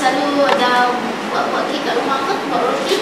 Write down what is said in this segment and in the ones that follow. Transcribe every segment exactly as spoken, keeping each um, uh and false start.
selalu ada buat-buat kek kat rumah ke? Buat roti?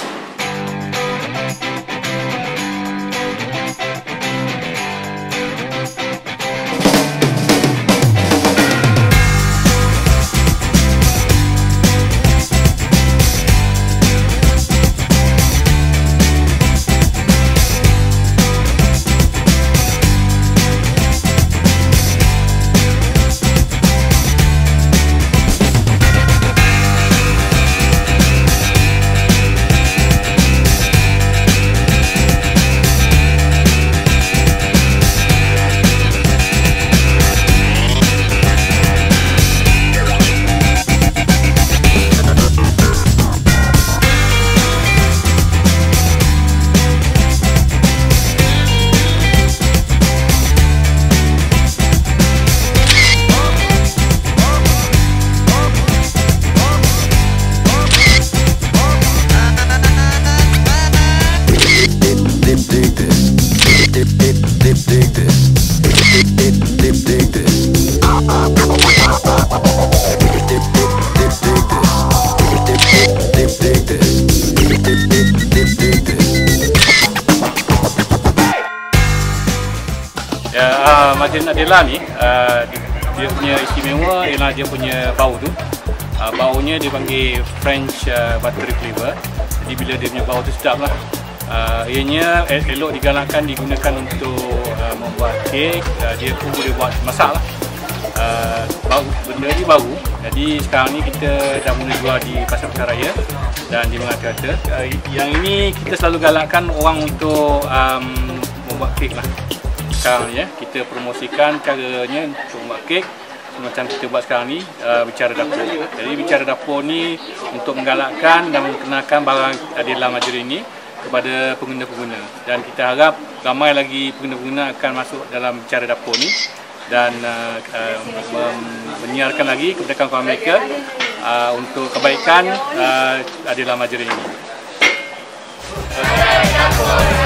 Bicara Adela ni, uh, dia punya istimewa ialah dia punya bau tu. Uh, baunya dia panggil French uh, buttery flavor. Jadi bila dia punya bau tu sedap lah. Uh, ianya elok digalakkan digunakan untuk uh, membuat kek. Uh, dia pun boleh buat masak lah. Uh, bau, benda ni baru. Jadi sekarang ni kita dah mula jual di Pasar Bicara Raya dan di Mengata-Kata. Uh, yang ini kita selalu galakkan orang untuk um, membuat kek lah. Sekarang ni ya, kita promosikan caranya untuk buat kek macam kita buat sekarang ni, uh, Bicara Dapur. Jadi Bicara Dapur ni untuk menggalakkan dan mengenalkan barang Adela Majuri ini kepada pengguna-pengguna, dan kita harap ramai lagi pengguna-pengguna akan masuk dalam Bicara Dapur ni dan uh, uh, menyiarkan lagi kepada kawan mereka uh, untuk kebaikan uh, Adela Majuri ini.